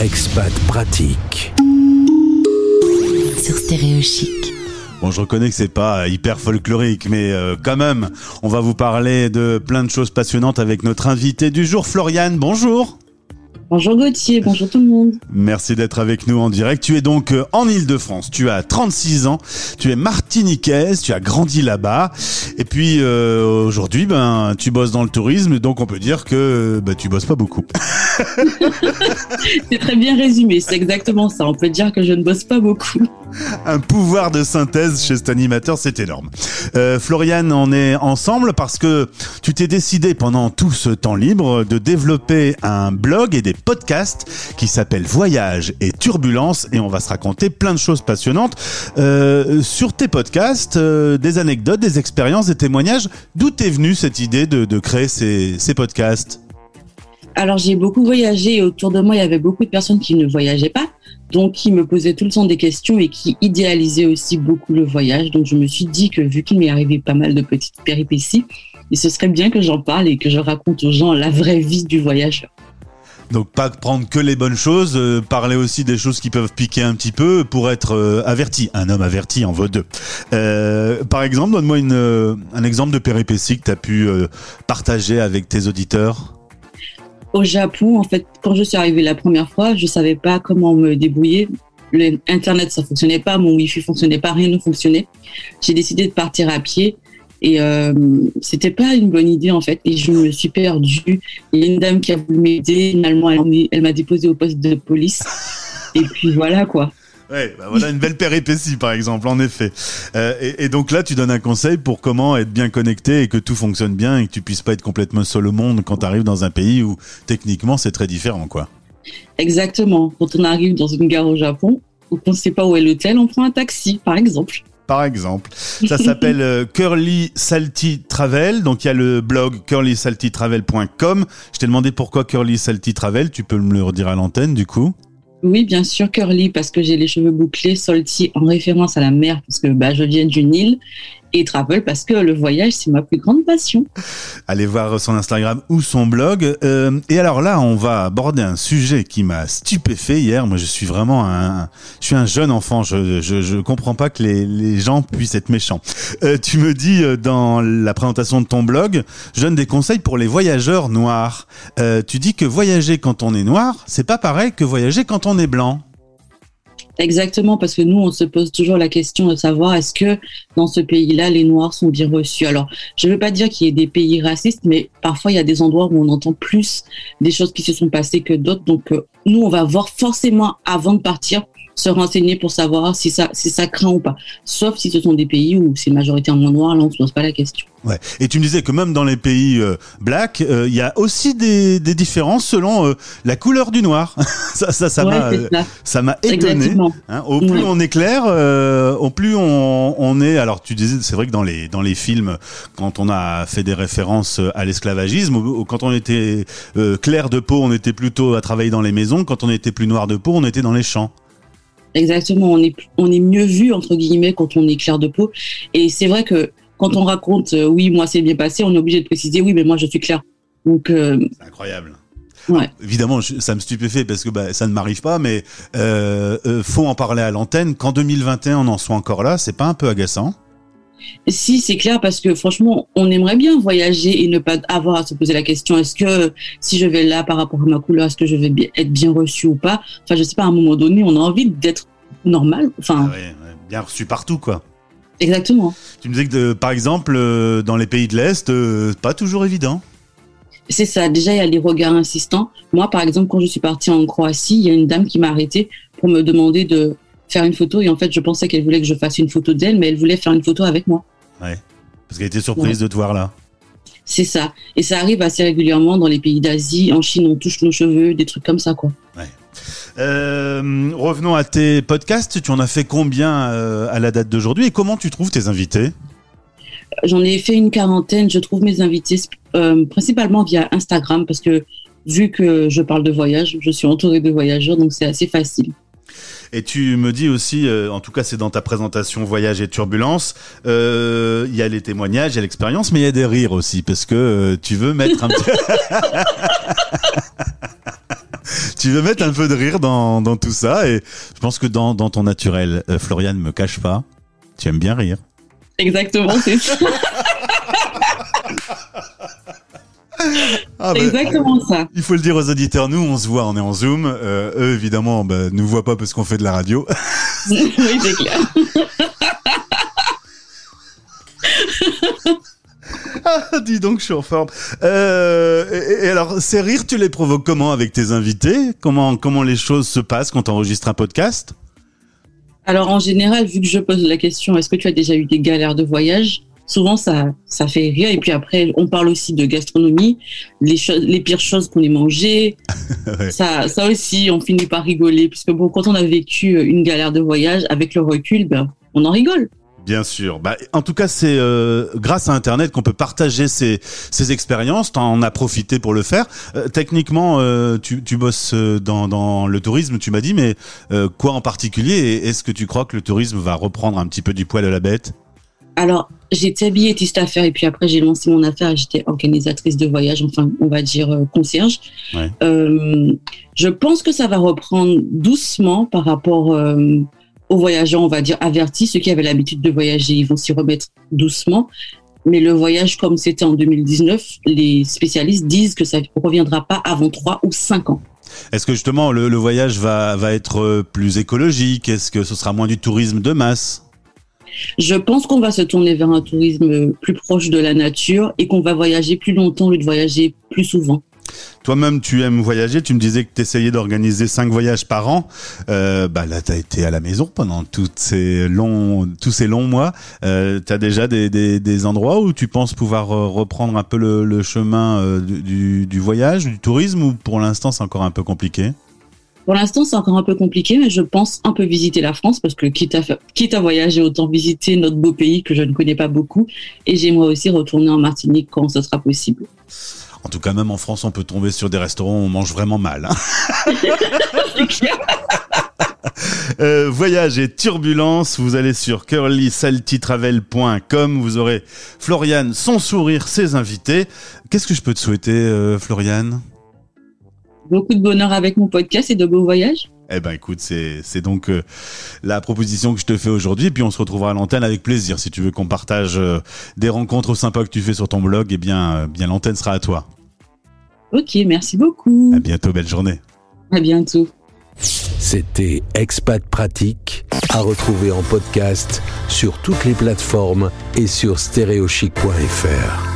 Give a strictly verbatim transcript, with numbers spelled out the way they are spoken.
Expat Pratique sur Stéréo Chic. Bon, je reconnais que c'est pas hyper folklorique, mais euh, quand même, on va vous parler de plein de choses passionnantes avec notre invité du jour, Floriane. Bonjour. Bonjour Gauthier, bonjour tout le monde. Merci d'être avec nous en direct. Tu es donc en Île-de-France, tu as trente-six ans, tu es martiniquaise, tu as grandi là-bas. Et puis euh, aujourd'hui, ben, tu bosses dans le tourisme, donc on peut dire que ben, tu bosses pas beaucoup. C'est très bien résumé, c'est exactement ça. On peut dire que je ne bosse pas beaucoup. Un pouvoir de synthèse chez cet animateur, c'est énorme. Euh, Floriane, on est ensemble parce que tu t'es décidé pendant tout ce temps libre de développer un blog et des podcasts qui s'appellent Voyage et Turbulence, et on va se raconter plein de choses passionnantes. Euh, sur tes podcasts, euh, des anecdotes, des expériences, des témoignages. D'où t'es venue cette idée de, de créer ces, ces podcasts ? Alors j'ai beaucoup voyagé et autour de moi il y avait beaucoup de personnes qui ne voyageaient pas, donc qui me posaient tout le temps des questions et qui idéalisaient aussi beaucoup le voyage. Donc je me suis dit que vu qu'il m'est arrivé pas mal de petites péripéties, et ce serait bien que j'en parle et que je raconte aux gens la vraie vie du voyageur. Donc pas prendre que les bonnes choses, euh, parler aussi des choses qui peuvent piquer un petit peu pour être euh, averti. Un homme averti en vaut deux. Euh, par exemple, donne-moi une, euh, un exemple de péripétie que tu as pu euh, partager avec tes auditeurs. Au Japon, en fait, quand je suis arrivée la première fois, je savais pas comment me débrouiller. Le Internet, ça fonctionnait pas, mon Wi-Fi fonctionnait pas, rien ne fonctionnait. J'ai décidé de partir à pied et euh, c'était pas une bonne idée en fait. Et je me suis perdue. Il y a une dame qui a voulu m'aider. Finalement, elle, elle m'a déposée au poste de police. Et puis voilà quoi. Ouais, bah voilà une belle péripétie par exemple, en effet. Euh, et, et donc là, tu donnes un conseil pour comment être bien connecté et que tout fonctionne bien et que tu puisses pas être complètement seul au monde quand tu arrives dans un pays où techniquement c'est très différent, quoi. Exactement. Quand on arrive dans une gare au Japon ou qu'on ne sait pas où est l'hôtel, on prend un taxi, par exemple. Par exemple. Ça s'appelle euh, Curly Salty Travel. Donc il y a le blog curly salty travel point com. Je t'ai demandé pourquoi Curly Salty Travel. Tu peux me le redire à l'antenne, du coup ? Oui, bien sûr, curly, parce que j'ai les cheveux bouclés, salty en référence à la mer, parce que bah, je viens d'une île, et travel, parce que le voyage, c'est ma plus grande passion. Allez voir son Instagram ou son blog. Euh, et alors là, on va aborder un sujet qui m'a stupéfait hier. Moi, je suis vraiment un, je suis un jeune enfant. Je, je, je comprends pas que les, les gens puissent être méchants. Euh, tu me dis dans la présentation de ton blog, je donne des conseils pour les voyageurs noirs. Euh, tu dis que voyager quand on est noir, c'est pas pareil que voyager quand on est blanc. Exactement, parce que nous, on se pose toujours la question de savoir est-ce que dans ce pays-là, les Noirs sont bien reçus. Alors, je ne veux pas dire qu'il y ait des pays racistes, mais parfois, il y a des endroits où on entend plus des choses qui se sont passées que d'autres. Donc, euh, nous, on va voir forcément, avant de partir, se renseigner pour savoir si ça, si ça craint ou pas. Sauf si ce sont des pays où c'est majoritairement noir, là, on ne se pose pas la question. Ouais. Et tu me disais que même dans les pays euh, blacks, il euh, y a aussi des, des différences selon euh, la couleur du noir. ça, ça, ça ouais, m'a, euh, ça. ça m'a étonné. Hein, au plus ouais. on est clair, euh, au plus on, on est. Alors tu disais, c'est vrai que dans les dans les films, quand on a fait des références à l'esclavagisme, quand on était euh, clair de peau, on était plutôt à travailler dans les maisons. Quand on était plus noir de peau, on était dans les champs. Exactement, on est on est mieux vu entre guillemets quand on est clair de peau. Et c'est vrai que quand on raconte euh, oui moi c'est bien passé, on est obligé de préciser oui mais moi je suis clair. Donc euh, c'est incroyable. Ouais. Évidemment, je, ça me stupéfait parce que bah, ça ne m'arrive pas, mais euh, euh, faut en parler à l'antenne. Qu'en deux mille vingt et un on en soit encore là, c'est pas un peu agaçant ? Si, c'est clair, parce que franchement, on aimerait bien voyager et ne pas avoir à se poser la question, est-ce que si je vais là par rapport à ma couleur, est-ce que je vais bien, être bien reçu ou pas ? Enfin, je sais pas, à un moment donné, on a envie d'être normal. Enfin, ah ouais, ouais, bien reçu partout, quoi. Exactement. Tu me disais que, par exemple, euh, dans les pays de l'Est, euh, pas toujours évident. C'est ça, déjà, il y a les regards insistants. Moi, par exemple, quand je suis partie en Croatie, il y a une dame qui m'a arrêtée pour me demander de faire une photo, et en fait je pensais qu'elle voulait que je fasse une photo d'elle, mais elle voulait faire une photo avec moi. Ouais, parce qu'elle était surprise ouais. de te voir là. C'est ça, et ça arrive assez régulièrement dans les pays d'Asie. En Chine on touche nos cheveux, des trucs comme ça quoi. Ouais. Euh, revenons à tes podcasts, tu en as fait combien euh, à la date d'aujourd'hui et comment tu trouves tes invités ? J'en ai fait une quarantaine, je trouve mes invités euh, principalement via Instagram, parce que vu que je parle de voyage, je suis entourée de voyageurs, donc c'est assez facile. Et tu me dis aussi, euh, en tout cas c'est dans ta présentation Voyage et Turbulence, il euh, y a les témoignages, il y a l'expérience, mais il y a des rires aussi, parce que euh, tu veux mettre un petit... Tu veux mettre un peu de rire dans, dans tout ça, et je pense que dans, dans ton naturel, euh, Floriane, me cache pas, tu aimes bien rire. Exactement, c'est ça. Ah c'est ben, exactement ça. Il faut le dire aux auditeurs, nous on se voit, on est en Zoom, euh, eux évidemment bah, nous voient pas parce qu'on fait de la radio. Oui, c'est clair. Ah, dis donc, je suis en forme. Euh, et, et alors, ces rires, tu les provoques comment avec tes invités ? Comment comment les choses se passent quand tu enregistres un podcast ? Alors en général, vu que je pose la question, est-ce que tu as déjà eu des galères de voyage ? Souvent, ça, ça fait rire. Et puis après, on parle aussi de gastronomie, les choses, les pires choses qu'on ait mangées. Ouais. Ça, ça aussi, on finit par rigoler. Puisque bon, quand on a vécu une galère de voyage, avec le recul, ben, on en rigole. Bien sûr. Bah, en tout cas, c'est euh, grâce à Internet qu'on peut partager ces, ces expériences. T'en as profité pour le faire. Euh, techniquement, euh, tu, tu bosses dans, dans le tourisme, tu m'as dit, mais euh, quoi en particulier ? Et est-ce que tu crois que le tourisme va reprendre un petit peu du poil à la bête ? Alors, j'étais billetiste affaires et puis après, j'ai lancé mon affaire et j'étais organisatrice de voyage, enfin, on va dire euh, concierge. Ouais. Euh, je pense que ça va reprendre doucement par rapport euh, aux voyageurs, on va dire avertis. Ceux qui avaient l'habitude de voyager, ils vont s'y remettre doucement. Mais le voyage, comme c'était en deux mille dix-neuf, les spécialistes disent que ça ne reviendra pas avant trois ou cinq ans. Est-ce que justement, le, le voyage va, va être plus écologique ? Est-ce que ce sera moins du tourisme de masse ? Je pense qu'on va se tourner vers un tourisme plus proche de la nature et qu'on va voyager plus longtemps au lieu de voyager plus souvent. Toi-même, tu aimes voyager. Tu me disais que tu essayais d'organiser cinq voyages par an. Euh, bah là, tu as été à la maison pendant toutes ces longs, tous ces longs mois. Euh, tu as déjà des, des, des endroits où tu penses pouvoir reprendre un peu le, le chemin euh, du, du voyage, du tourisme, ou pour l'instant, c'est encore un peu compliqué ? Pour l'instant, c'est encore un peu compliqué, mais je pense un peu visiter la France parce que quitte à, quitte à voyager, autant visiter notre beau pays que je ne connais pas beaucoup. Et j'aimerais aussi retourner en Martinique quand ce sera possible. En tout cas, même en France, on peut tomber sur des restaurants où on mange vraiment mal. Hein. C'est clair. Euh, voyage et turbulence, vous allez sur curly salty travel point com, vous aurez Floriane, son sourire, ses invités. Qu'est-ce que je peux te souhaiter, euh, Floriane ? Beaucoup de bonheur avec mon podcast et de beaux voyages. Eh ben écoute, c'est c'est donc euh, la proposition que je te fais aujourd'hui, et puis on se retrouvera à l'antenne avec plaisir. Si tu veux qu'on partage euh, des rencontres sympas que tu fais sur ton blog, eh bien, euh, bien l'antenne sera à toi. Ok, merci beaucoup. À bientôt, belle journée. À bientôt. C'était Expat Pratique, à retrouver en podcast sur toutes les plateformes et sur stéréochic point f r.